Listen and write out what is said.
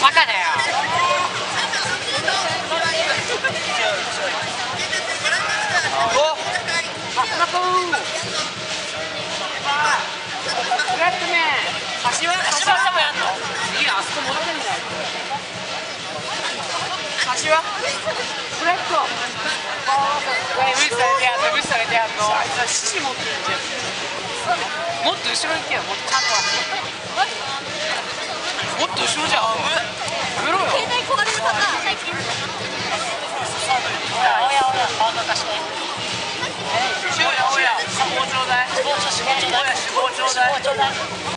バカだよ。おあ、スナコーフラットメン柏もやんのいいや、あそこ戻ってんだよ。柏フラット無視されてやんの、無視されてやんの。指示持ってるんじゃん。もっと後ろ行けよ、もっとちゃんと。もっと後ろじゃん。やめろよ。 携帯壊れるパターン最近。 おやおやおや、顔とかして。おやおや、脂肪ちょうだい。脂肪ちょうだい。